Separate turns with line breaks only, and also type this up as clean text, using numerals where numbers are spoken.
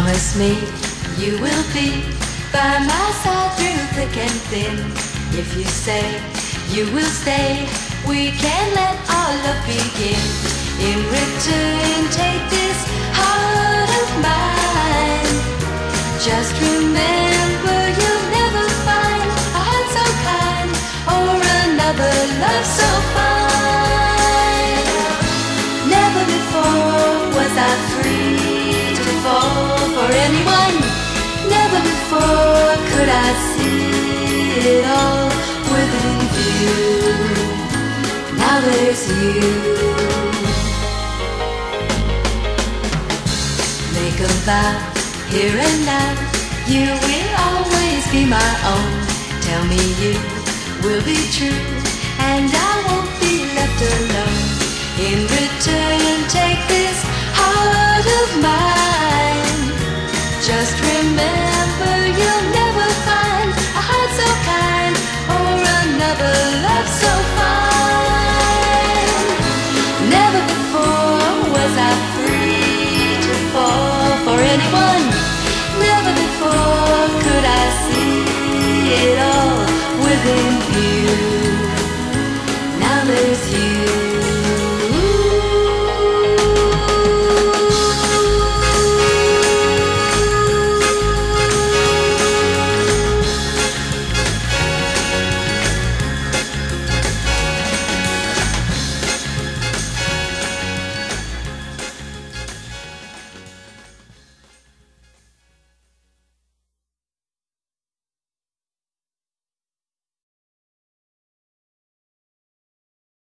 Promise me you will be by my side through thick and thin. If you say you will stay, we can let our love begin. In return, take this heart of mine. Just remember you'll never find a heart so kind or another love so fine. Never before was I free to fall for anyone. Never before could I see it all within view. Now there's you. Make a vow here and now, you will always be my own. Tell me you will be true, and I won't be left alone. In return, take this heart of mine.